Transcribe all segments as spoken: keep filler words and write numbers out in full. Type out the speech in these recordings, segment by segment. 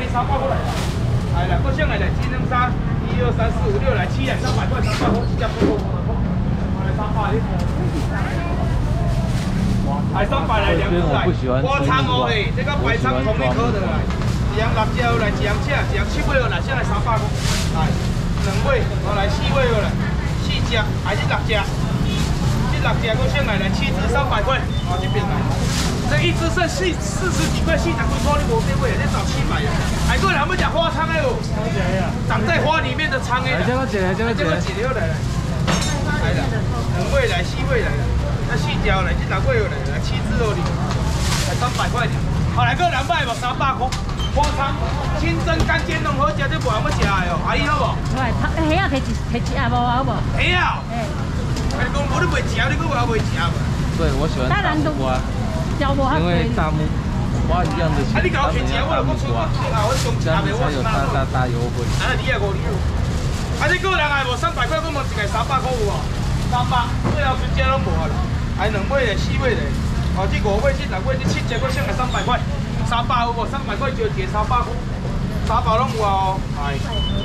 三百块来。来了，各项来来，金龙沙，一二三四五六来七来，三百块，三百块，一只不够，来三百的。来三百来两只来，花仓哦嘿，这个白仓同一颗的来，一样辣椒来，一样赤，一样七尾来，先来三百块。来，两尾，我来四尾来，四只，还是六只。 六只个先来来七只三百块，啊这边来，这一只剩四四十几块，四十几块你无变位，你找七百呀。哎，过来我们讲花仓哎呦，长在花里面的仓哎。这个几来，这个几来，几条来了，来了，两位来，四位来了，那四条来，这六位又来了，七只哦你，才三百块钱。好来个两百无三百块，花仓清蒸干煎拢好食，这无乜食的哦，阿姨好无？喂，虾啊摕一摕一盒无好无？虾啊。哎。 你讲我你袂食，你讲我袂食嘛？对，我喜欢大木瓜，因为大木瓜一样的钱，他们要大木瓜，这样才有大大大优惠。啊，你也五厘五，啊，你个人还无三百块，我问一个三百块有无？三百，最后全只拢无啊啦。还两尾嘞，四尾嘞，哦，这五尾、这六尾、这七只，我剩下三百块，三百有无？三百块就结三百块，三百拢有啊哦，哎。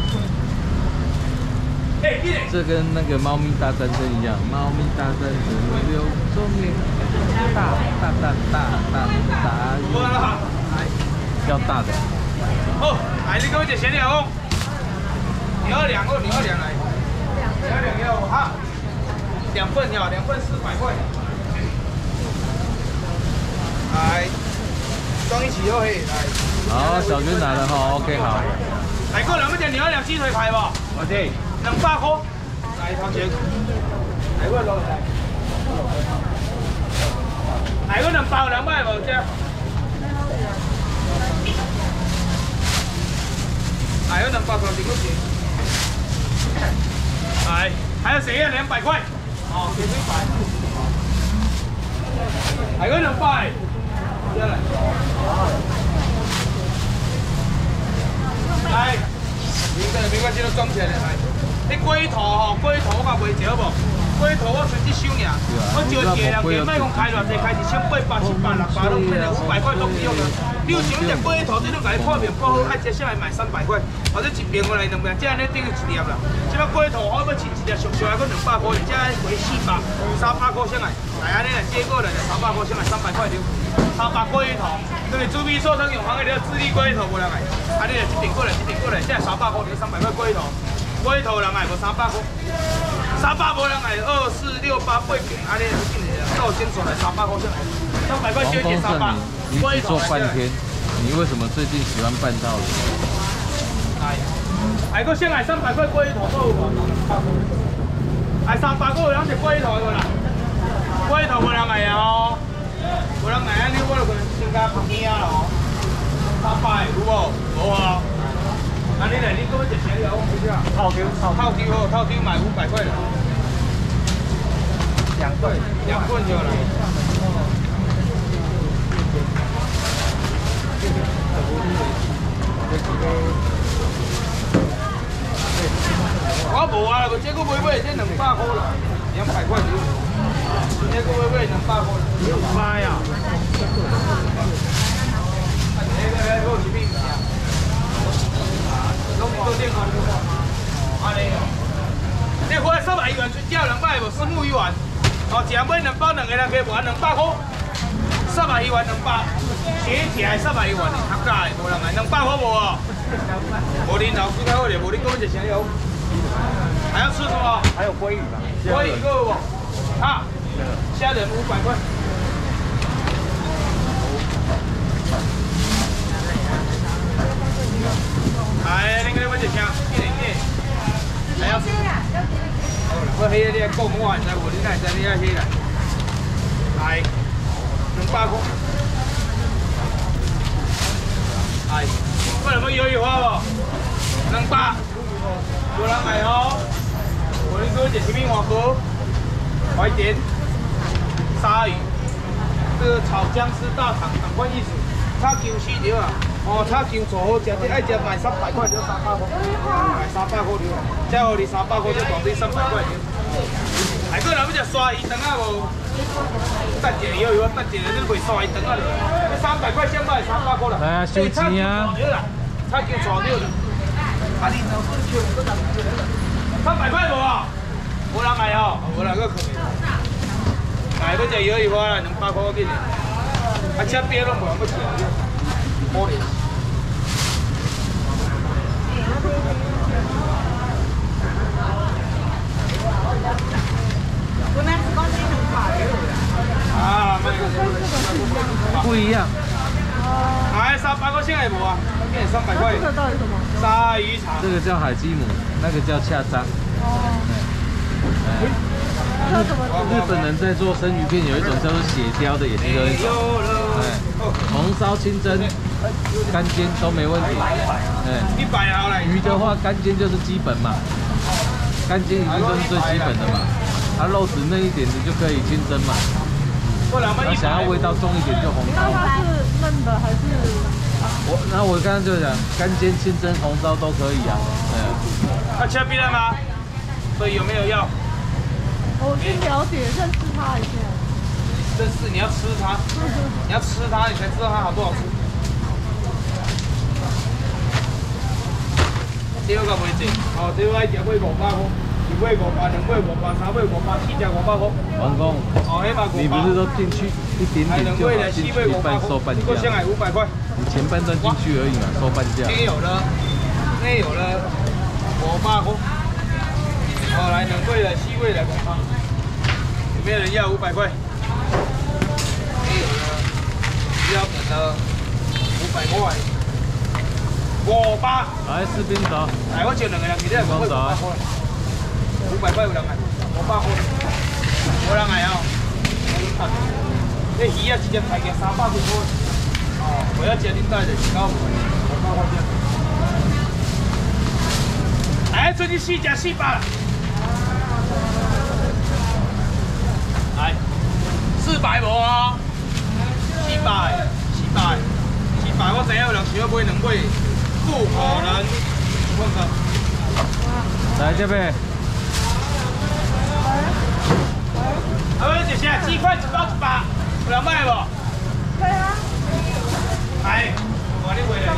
这跟那个猫咪大战争一样，猫咪大战争六周年，大大大大大大要大的。哦，来，你给我一闲聊哦。你要两个，你要两来。你要两要哈，两份要两份四百块。来，装一起就可以来。好，小军来了哈 ，OK 好。来，过来，我们讲你要两鸡腿排不 ？OK。 两百块，来头前，来个落来，来个两包两百无只，来个两包头前个钱，来，还有谁啊？两百块，哦，给一百，来个两百，再来，来，明白没关系，都装起来来。 你龟头吼，龟头我讲袂少无？龟头我剩一收尔，我招一个人，别卖讲开偌济，开一千八百、七百、六百，拢变成五百块都不用了。你有想只龟头，你都甲伊看面包好，爱食下来买三百块，或者一边过来两边，这样你顶一粒啦。即摆龟头我要切一粒上上来，搁两百块，这回四百、三百块上来，来安尼来接过来就三百块上来，三百块了。三百龟头，跟你猪皮寿汤用行的了，智利龟头无人来，啊你来一边过来，一边过来，这三百块就三百块龟头。 龟头人爱无三百块，三百无人爱二四六八八平，安尼就进来了。到先出来三百块上来，三百块就减三百。你你做半天，你为什么最近喜欢办道理？哎，哎，个先来三百块龟头都有无？哎，三百块有人食龟头无啦？龟头无人爱啊哦，无人爱安尼我就可能先加旁边啊咯。三百有无？无啊。 啊，你来，你给我一钱了，我不要。套 Q， 套 Q 好，套 Q 买五百块了。两份，两份就来。我无啊，无这个买买这两百块啦，两百块就。这个买买两百块。两百呀。这个来够几瓶呀？ 拢做电话，安尼哦。这花三百一元，只两百无，私募一元。哦，一人买两包，两个人可以玩两百块。三百一元两百，写起来三百一元的，合价的，无人买两百块无哦。无恁老师太好了，无恁讲一声了。还要吃什么？还有鲑鱼吧？鲑鱼够不？啊，虾仁五百块。 哎，恁个我一听，一零一，还要。我迄个你讲我还知无？你哪会知你遐迄个？来，两百块。来，我两个鱿鱼花无？两百，无人买哦。我恁哥一前面黄哥，怀点，鲨鱼，这个炒姜丝大肠，同款意思，差九四条啊。 哦，炒姜炒好食，你爱食买三百块就三百块，买三百块了，再互你三百块就当你三百块了。还个人要食刷鱼肠啊无？等一下，以后等一下，你袂刷鱼肠啊了。三百块先买三百块啦。来啊，收钱啊！ 他已经抓到了。啊，你怎么不去？三百块无啊？无人来哦，无人个可以。来，要食摇鱼花啦，两百块紧的。啊，这边拢无人要吃，可怜。 我那是讲你很快啊， 不一样。 哎，三百块现在无啊？变三百块。 这个到底什么？ 鲨鱼肠。 这个叫海基姆，那个叫恰章。 哦。这什么？ 日本人在做生鱼片，有一种叫做血雕的，也是有一种。哎，红烧、清蒸、干煎都没问题。哎， 一百好了。 鱼的话，干煎就是基本嘛，干煎已经就是最基本的嘛。它肉质嫩一点的就可以清蒸嘛。那想要味道重一点就红烧。 那它是嫩的还是？ 我那我刚刚就讲，干煎、清蒸、红烧都可以啊。对。 他切皮了吗？所以有没有要？ 我去了解认识他一下。 认识你要吃它，你要吃它，你才知道它好不好吃。第二个袂正，哦，第二个一条买五百块，一买五百，两买五百，三买五百，四只五百块。 王工， 哦，迄嘛五百。 你不是说进去一点点就好，进去一半收半价。 一箱还五百块。 你前半段进去而已嘛，收半价。 没有了，没有了，五百块。好，来两位的，四位的五百。有没有人要五百块？没有了，标准的五百块。五百。 来，士兵走。 来，我招两个人，其实五百块。五百块有人来，五百块。无人来哦。这鱼啊，一只大价三百几块。哦，我要加恁带的，九五百块钱。来，最近四只四百。来，四百无啊？四百，四百，四百，我知影有人想要买两尾，不可能。我靠！ 来这边。 啊，我一下鸡块一包一百，有人买无？ 对啊。 来，我你回来。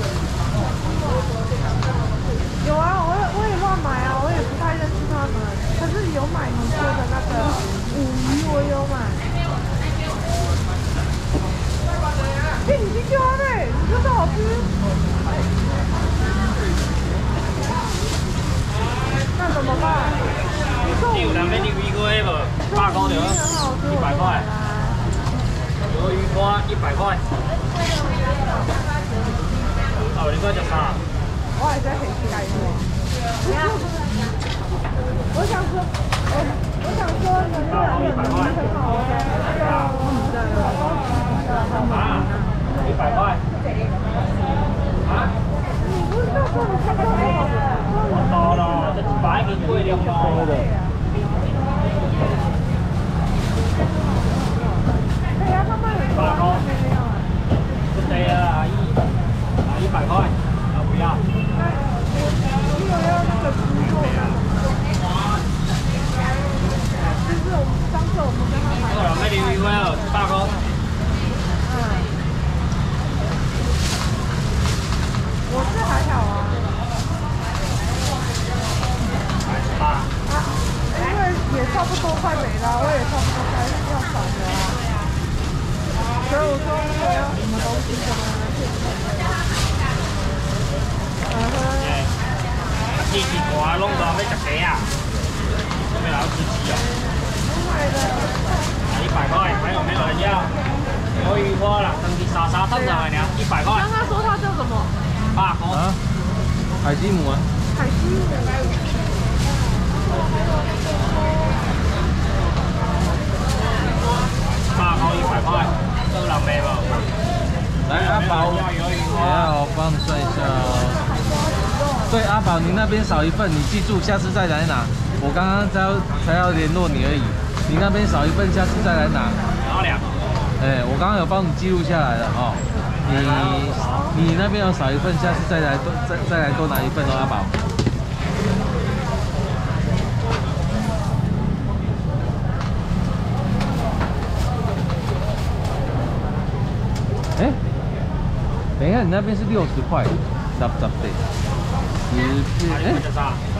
有啊，我我也乱买啊，我也不太认识他们，可是有买你说的那个五鱼，我有买。哎，你进去啊嘞，你说这好吃？那怎么办？你有人要你鱼龟无？八块了，一百块。鱿鱼花一百块。哦，你快食啥？ 我还在黑皮改过。我想说，我我想说，你这两个鱼很好吃， 啊，一百块。啊？ 你不是说你这个我到了，这一百已经贵了嘛。 对呀，他们很多都没有啊。 不对啊，阿姨，啊一百块，啊不要。 你有要那个猪肉的？就是我们上次我们跟他买。 我两个鱿鱼块哦，八块。 嗯。我是还好啊。 八。 啊，因为也差不多快没了，我也差不多快要散了啊。所以我说我要什么东西什么的。嗯哼。 天气寒，拢都要食鸡啊，准备来吃鸡哦。一百块，还有没有人要？鱿鱼花啦，等你沙沙烫上来呢，一百块。 刚刚说它叫什么？ 八块。 啊，海基姆啊。 海基姆。 八块一百块，都人卖无？ 来阿宝，等下我帮你算一下哦。对，阿宝，你那边少一份，你记住，下次再来拿。我刚刚才要才要联络你而已，你那边少一份，下次再来拿。 然后两。 哎，我刚刚有帮你记录下来了哦。你你那边有少一份，下次再来多再再来多拿一份哦，阿宝。哎，等一下，你那边是六十块。 十十块，十片，哎、欸，十。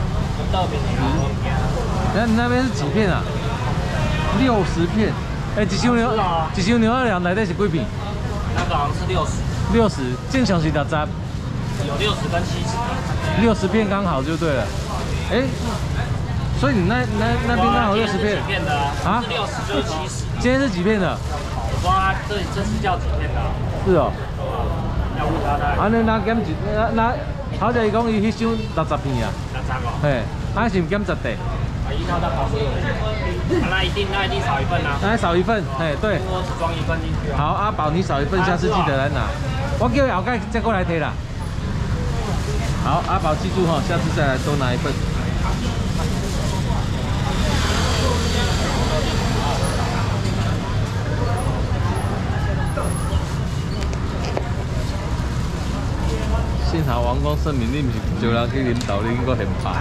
那你那边是几片啊？六十片。哎、欸，一箱牛，一箱牛肉量内底是几片？ 那个好像是六十。 六十，正常是六十。 有六十跟七十。 六十片刚好就对了。哎、欸，所以你那那那边刚好六十片。 几片的啊？啊？六十就是七十。 今天是几片的？ 我不知道他这这是叫几片的、啊。 是哦。 要问他的。 啊，那那减一，那那好在伊讲伊迄箱六十片啊。 六十哦。 嘿，啊是唔减十块。 啊，依靠他保护。那一定那一定少一份啊。 那少一份，哎对。 我只装一份进去啊。 好，阿宝你少一份，下次记得来拿。我叫后盖再过来提啦。好，阿宝记住哈，下次再来多拿一份。幸好王公圣明，你唔是招人去啉豆，你应该嫌怕。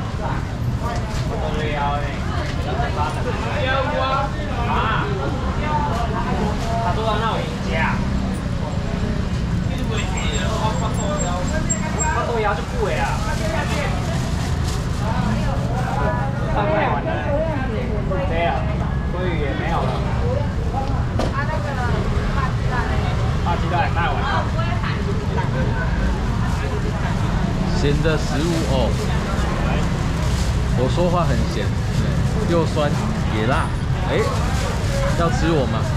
啊！他说那有赢家。他多牙就贵啊。卖卖完了。对呀，鲑鱼也没有了。他那个大鸡蛋呢？大鸡蛋也卖完了。 咸的食物哦，我说话很咸，又酸也辣，哎，要吃我吗？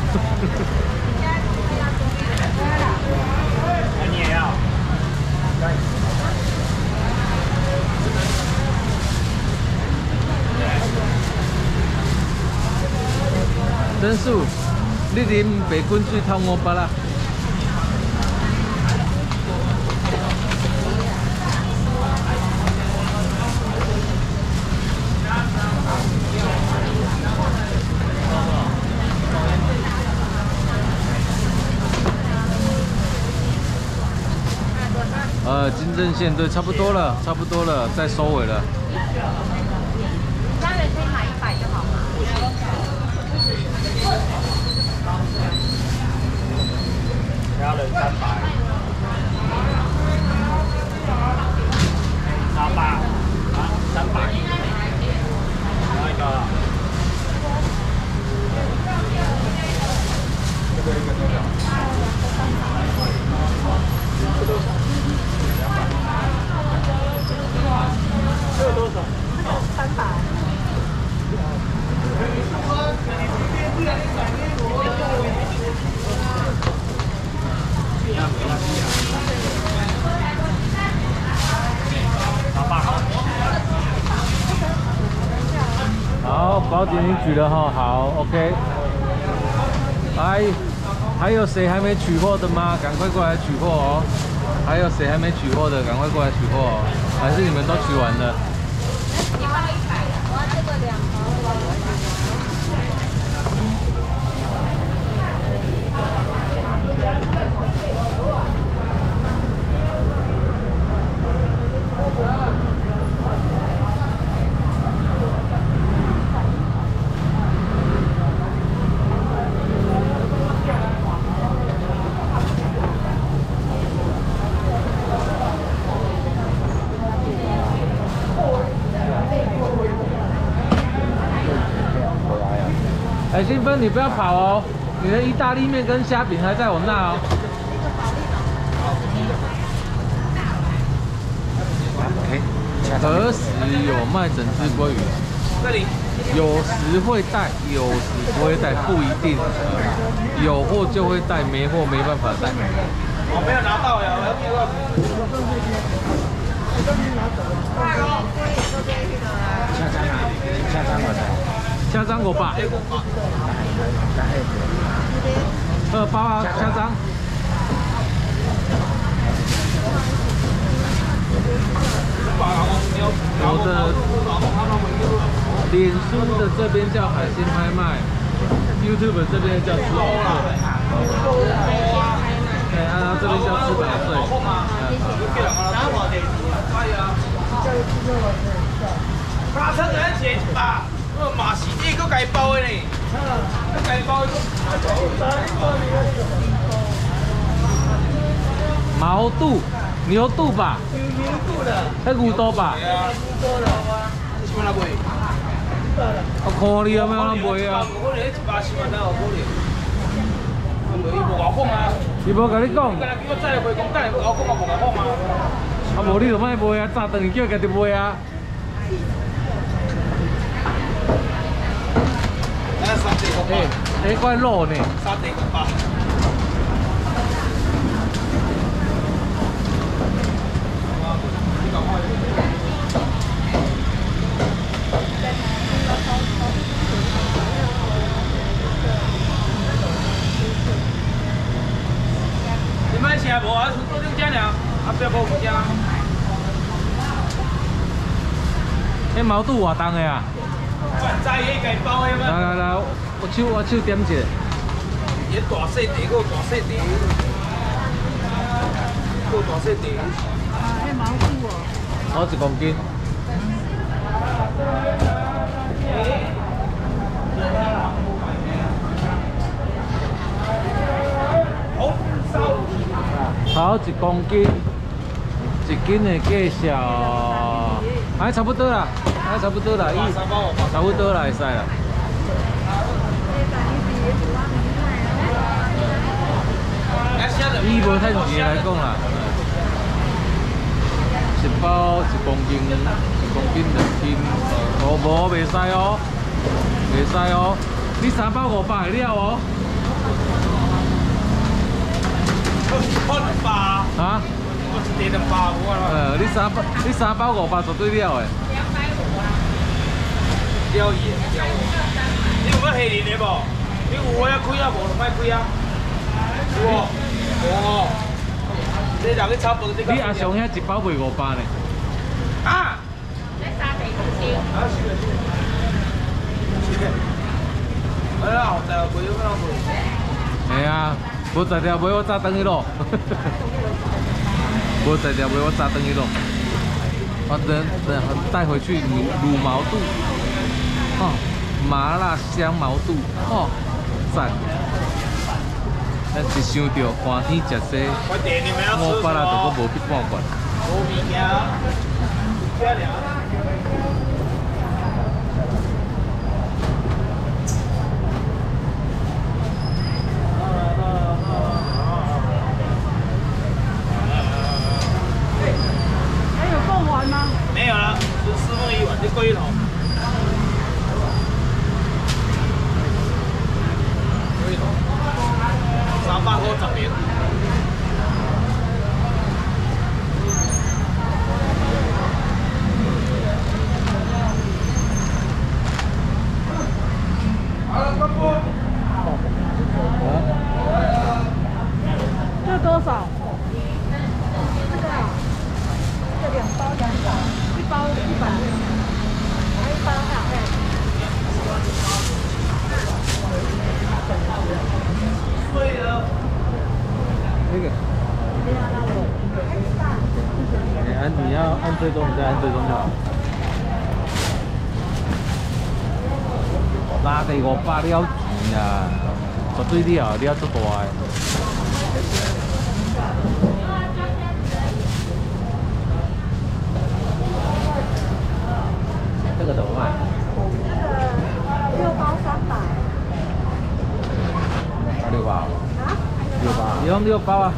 你也要？ 真素，你啉白滚水汤我巴啦。呃，金正线对，差不多了，差不多了，再收尾了。 家人可以买一百就好吗？ 家人三百，三百，啊，三百，那个，这个一个多少？这个多少？这个多少？ 三百。 好，宝姐你举了哈，好 ，OK。还还有谁还没取货的吗？赶快过来取货哦！还有谁还没取货的？赶快过来取货哦！还是你们都取完了？ 你帮一百，我要这个两盒。 哎，兴奋，你不要跑哦！你的意大利面跟虾饼还在我那哦。何时有卖整只鲑鱼？ 这里有时会带，有时不会带，不一定。有货就会带，没货没办法带。 我没有拿到呀，我要接到。 下张啊，下张我的。 虾章我爸。二包啊，虾章。我的脸书的这边叫海鲜拍卖 ，YouTube 这边叫吃饱睡。对，然后这边叫吃饱睡。 加餐人钱一百，我嘛是你个家包的呢，家包的。 毛肚牛肚吧？ 牛牛肚的。 那牛肚吧？ 对啊，牛肚的。是要哪卖？ 我看你有没有人卖啊？ 五可能一百四万哪有可能？我无伊无我讲啊。 伊无甲你讲。 今日叫我再来回讲，等下我讲也无我讲啊。 啊无你就莫卖啊，早顿叫家己卖啊。 哎，三地五百。 哎，块肉呢？ 三地五百。你买吃无？啊，做两只尔，啊，不要无物件。 迄毛肚偌重的啊？ 在迄个包的嘛。 来来来，我手我手点一下。 伊大细地，个大细地，个大细地。 啊，迄毛肚哦。 好一公斤。好一公斤，一斤的计少，还差不多啦，还差不多啦，伊差不多啦，会使啦。以无趁钱来讲啦，一包一公斤，一公斤两斤，哦无袂使哦，袂使哦，你三包五百会了哦。 我两百。 啊？ 我一地两百五啊。 呃，你三包，你三包五百绝对了诶。 了伊，了我。你有要下年的无？你有我要开啊，无就莫开啊。有无？无。你人去炒饭，你你阿上遐一包卖五百呢？ 啊？ 你三地公斤。 啊，是的，是的。哎呀，后台卖有咩人卖？ 系啊。无在条买我炸灯去咯，无在条买我炸灯去咯，我等等带回去卤卤毛肚，哦，麻辣香毛肚，哦，赞！咱一想到寒天食这，我巴拉就阁无去半罐。 无物件，这俩。没有了，就四分一碗就贵一桶。贵一桶，三百块十平。好了，关播。 这多少？这个啊，这两包两包。一包一百，还一包哈， 对的。 那个。你按你要按最终，你再按最终就好。拉地五百了钱啊，绝对了，了足大个。这个怎么卖？ 这个六包三百。 六包。 啊？ 六包。你用六包啊？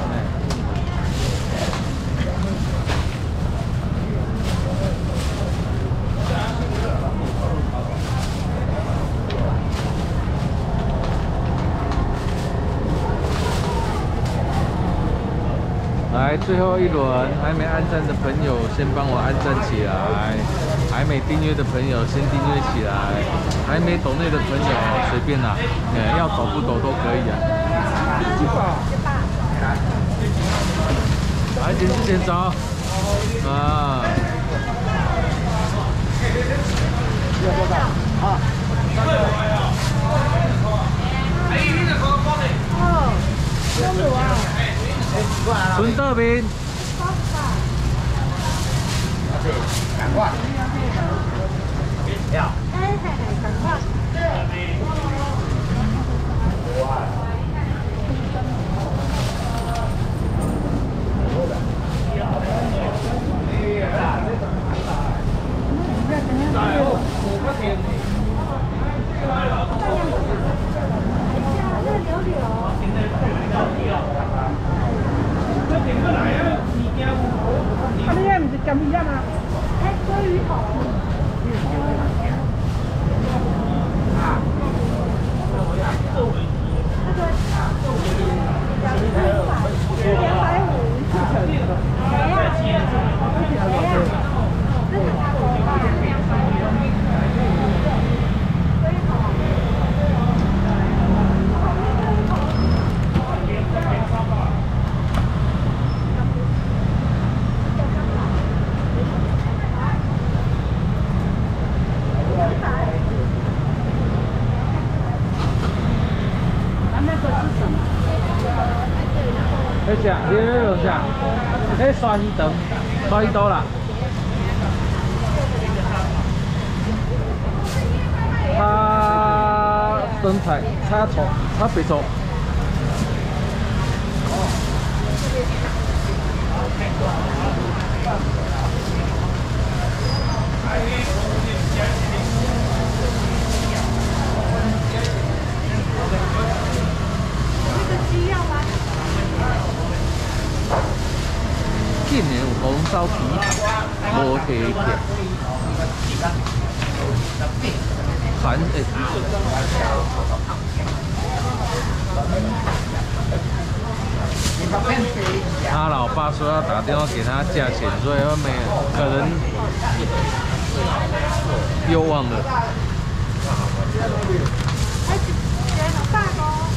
来，最后一轮，还没按赞的朋友先帮我按赞起来，还没订阅的朋友先订阅起来，还没抖内的朋友随便啦，呃，要抖不抖都可以啊。来，点之前走啊。要多少？啊。 哎，你这个包的。 哦，中午啊。 孙德斌。 赶快。要。 哎嘿嘿，赶快。 哇。 不一样吗？哎，鲑鱼头。啊。那个两百五。哎呀，哎呀，这是大锅吧？鲑鱼头。 迄只，你迄落只，迄刷鱼肠，刷鱼刀啦。炒生菜，炒葱，炒白葱。 这个鸡要吗？ 今年有红烧皮，无提片，韩诶。他老爸说要打电话给他价钱，所以他没可能又忘了。 哎，这好大哦！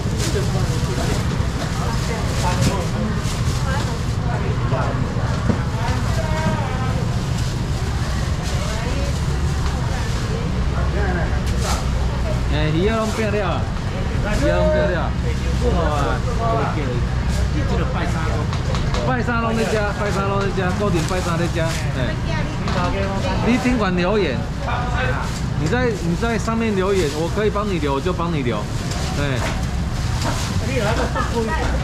诶，鱼仔拢变了啊，鱼仔拢变了。哇，你这个拜三咯，拜三拢在吃，拜三拢在吃，固定拜三在吃。哎，你尽管留言，你在你在上面留言，我可以帮你留，我就帮你留。哎。你有那个送过一下。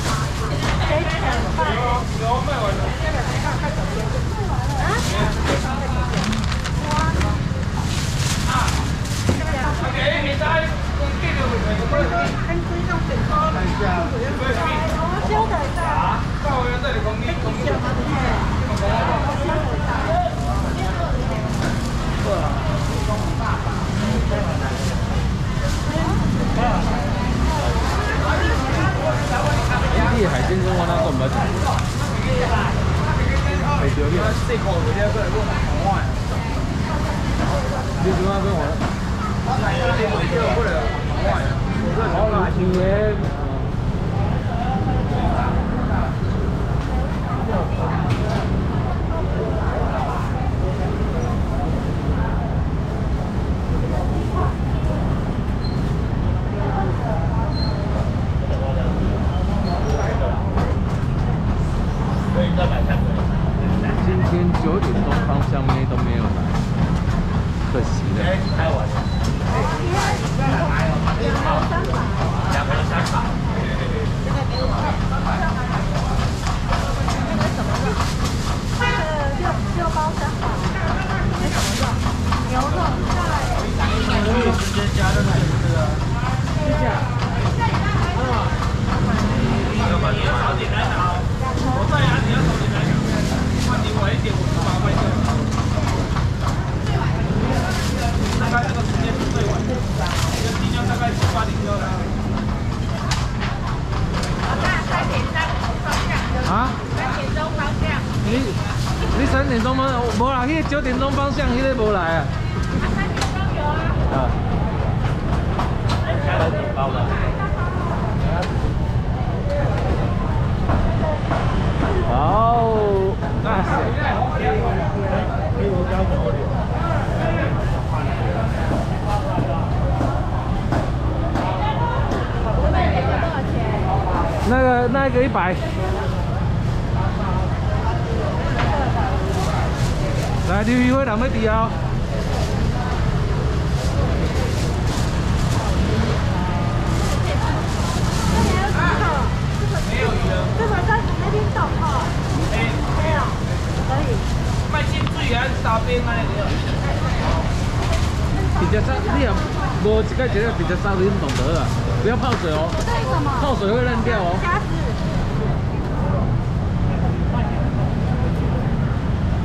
你海鲜跟我那个唔捌食。袂着你。四块嗰啲過嚟講好啊。你點解跟我？我係啊，你唔知過嚟啊？好啊。我係條嘢。今天九点钟方向妹都没有来，可惜了。开玩笑。两个三百。这个给我。那个什么肉？那个六六包三百。那什么肉？牛肉在。可以直接加热的这个。这个。啊。要把你少点来拿。我在啊，你要少点来拿。 换你晚一点，我就把它卖掉。大概这个时间是最晚的，这个鸡酱大概七八点就要来。老大，三点钟方向。啊？三点钟方向。你你三点钟吗？无啦，迄个九点钟方向，迄个无来啊。啊，三点钟有啊。啊。开了几包了？好。 那是。那个那个一百。来，刘宇辉两杯底啊。没有鱼了。这个在那边找哈。没有。 可以。卖进水还是沙冰啊？直接烧，你也无一个一个直接烧，你唔懂得啊！不要泡水哦，泡水会烂掉哦。虾子。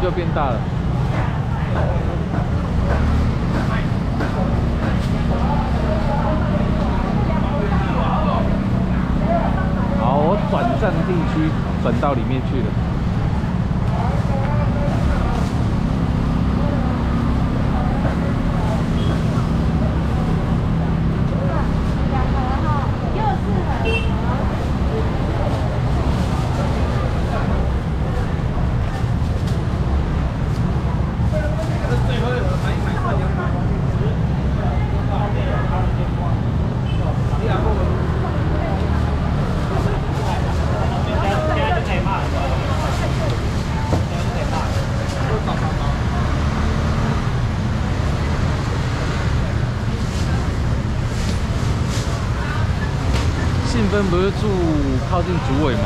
就变大了。好，我转战地区，转到里面去了。信芬不是住靠近竹尾吗？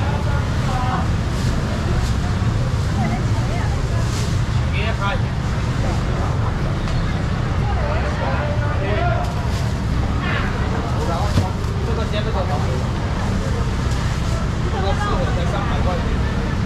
这个先这个吗？这个四盒才三百块钱。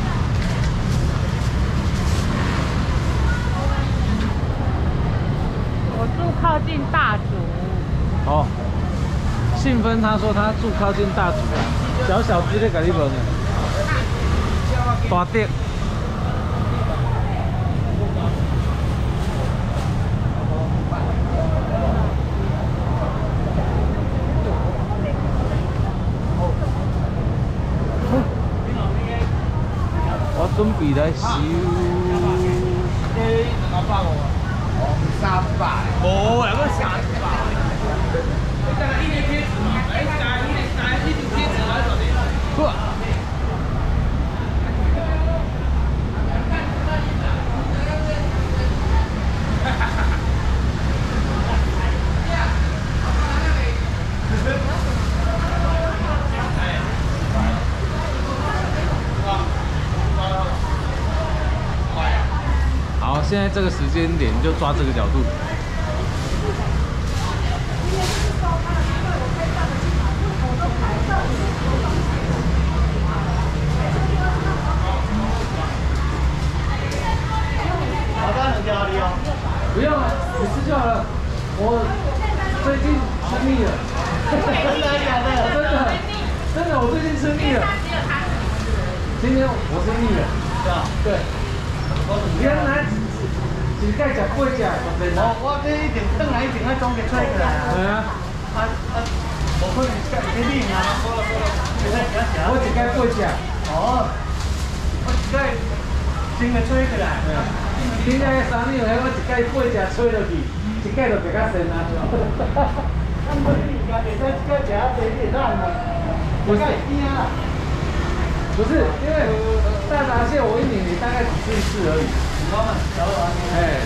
我住靠近大竹。 哦。信芬他说他住靠近大竹啊，小小只的给你问的，大碟。我准備來收。 兩百五啊？哦，三百。冇，兩個三百。再來一點貼紙嘛，來加一點加一點貼紙來做的。不。 好，现在这个时间点就抓这个角度。不用了，你吃就好了。我最近吃腻了。真的假的？真的，真的，我最近吃腻了。今天我吃腻了。是啊。对。原来一盖食八只，我我这一定等来一定要总给吹起来啊。 对啊。 啊啊，我可能盖给你啊。 我一盖八只。 哦。我一盖真个吹起来。 今仔个三秒，我一盖八只吹落去，一盖就比较深啊。 那么你家里在这家这里烂了，不是啊。 不是，因为大闸蟹我一年里大概只吃一次而已。哎，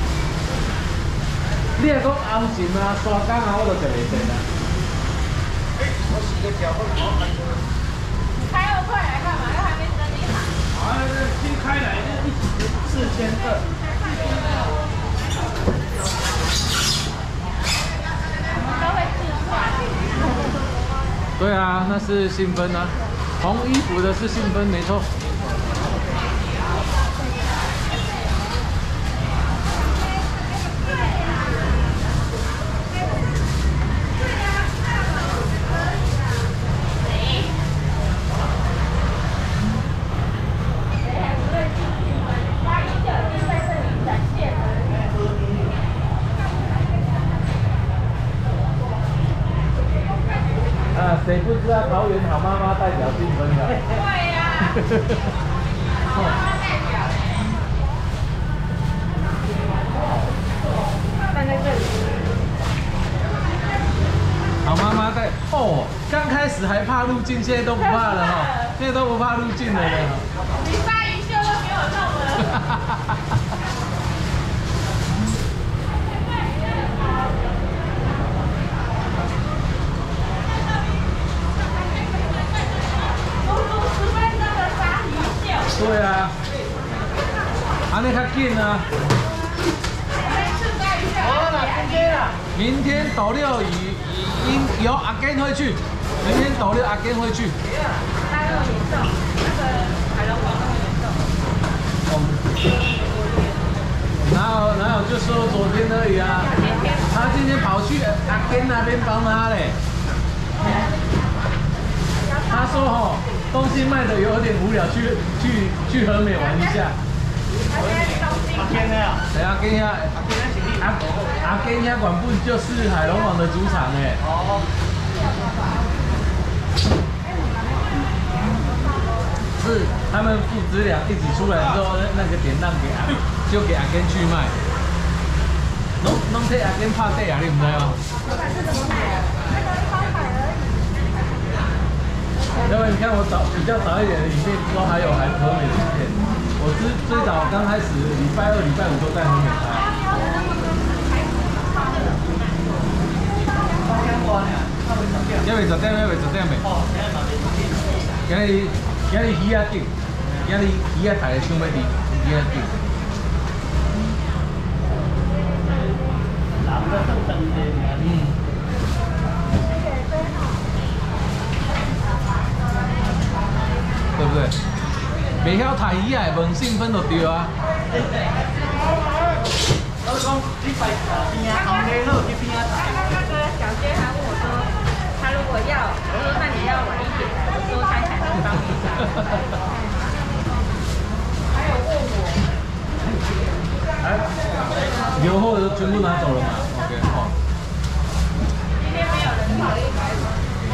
你若讲红鱘啊、沙姜啊，我就食袂成啦。 哎，我洗个脚，我好开车。 你开二块来干嘛？又还没整理好。 啊，这新开来的，一起四千二。 都会自算。 对啊，那是信芬啊。红衣服的是信芬，没错。啊，谁不知道桃园好妈妈代表信芬的？ 对呀。好妈妈代表。站在这里。 好妈妈带哦，刚开始还怕入境，现在都不怕了哈，现在都不怕入境了呢。 你鲨鱼秀都给我弄了。 对啊，安尼较紧啊。 好了，今天啦。 明天斗六以因由阿根会去，明天斗六阿根会去。 它那么严重，那个海龙王那么严重。 哪有哪有就说昨天而已啊？他今天跑去阿根那边帮他嘞。他说吼，东西卖的有点无聊，去去去和美玩一下。 阿根的啊？ 对啊，跟下阿阿根下管部就是海龙王的主场哎。哦。是他们父子俩一起出来之后，那个典当给阿，就给阿根去卖。拢拢替阿根拍底啊，你唔知吗？要不然你看我早比较早一点的影片，都还有还和美影片。我最最早刚开始礼拜二、礼拜五都在和美拍。要未十點，要未十點未？今日今日魚仔頂，今日魚仔大家想要啲魚仔頂。嗯。对不对？袂晓睇鱼仔，问性分就对啊。 我讲你摆边啊，后面那去边啊抬。 那个小娟还问我说，他如果要，我说那你要晚一点，我说他才能帮你找。还有问我， 哎，油后都全部拿走了嘛 ？OK， 好。 今天没有人跑一百五。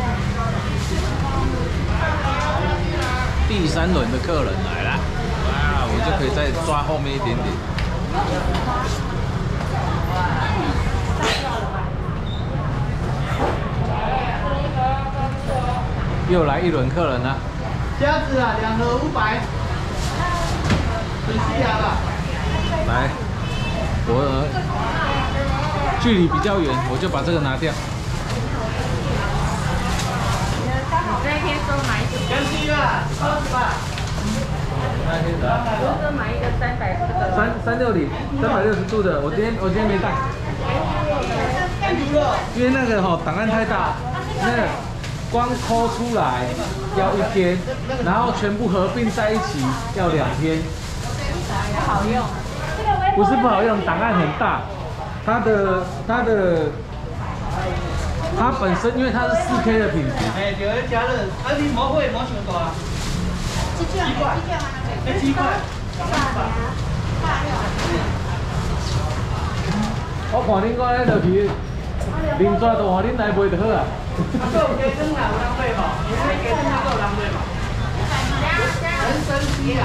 第三轮的客人来了，哇，我就可以再抓后面一点点。又来一轮客人了。 虾子啊，两盒五百。很细啊吧？ 来，我距离比较远，我就把这个拿掉。 那天说买一个， 两斤啊，二十吧。 那天啥？ 我说买一个三百四的。 三三六零，三百六十度的，我今天我今天没带。因为那个哈、哦、档案太大，那个光抠出来要一天，然后全部合并在一起要两天。 不好用。 不是不好用，档案很大，它的它的。它本身因为它是 四 K 的品质， 哎，就要加热，啊你莫会莫想大，七块，哎七块， 我看恁讲迄落去，零抓都换恁来卖就好啊。 啊，有鸡汤啊，有人买无？有鸡汤啊，有人买无？人参鸡啊。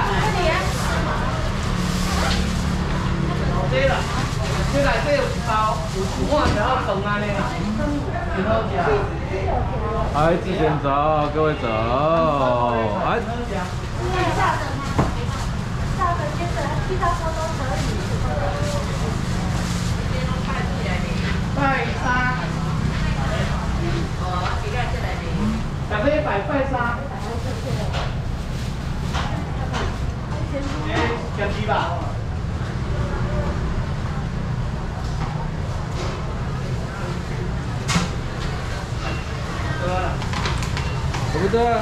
这啦，这内底有一包，有有碗然后长安尼啦，真好食。 哎，之前走，各位走，哎。 下的下的接着其他说都可以。 拜沙。 哦，几个这来的？ 大家拜拜沙。哎，姜鸡吧。 对不对？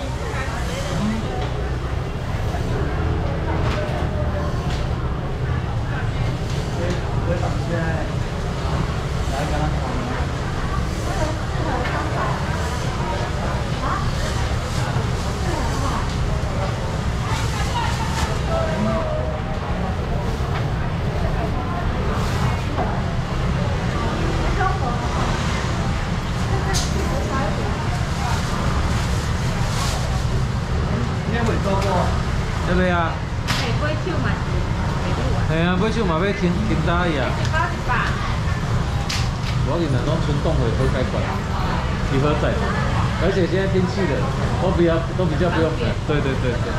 对不对啊？ 哎，买手嘛是袂拄啊。 系啊，买手嘛要轻轻打伊啊。 八十八。 我跟你讲，春冻会喝开馆，集合在，而且现在天气冷，都比较都比较不用冷。对对对对。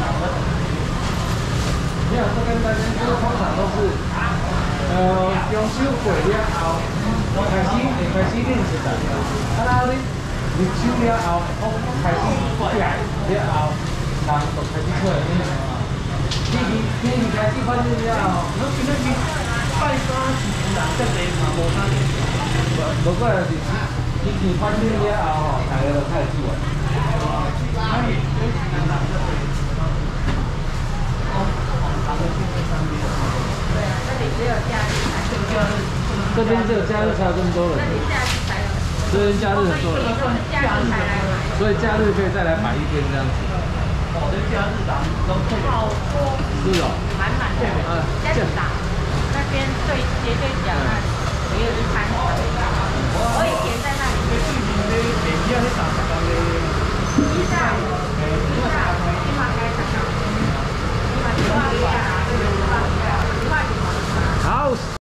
你看这边大家就是通常都是，呃，中秋过了后，开始开始练习的，啊，然后你入秋了后，我开始练了后。人就开始出来呢，天气天气开始反正了后， 我今仔日拜山是人遮济嘛，无啥。 无过就是天气反正了后吼，大家就开始煮啊。 对啊，这里只有假日才有。 这边只有假日才有这么多人。 这里假日才有。 这边假日很多人。 都是假日才来买。 所以假日可以再来买一天这样子。 哦，这假日咱们都可以。 好多。 是哦。 满满的。 啊， 假日打那边最斜对角那里，也有一摊。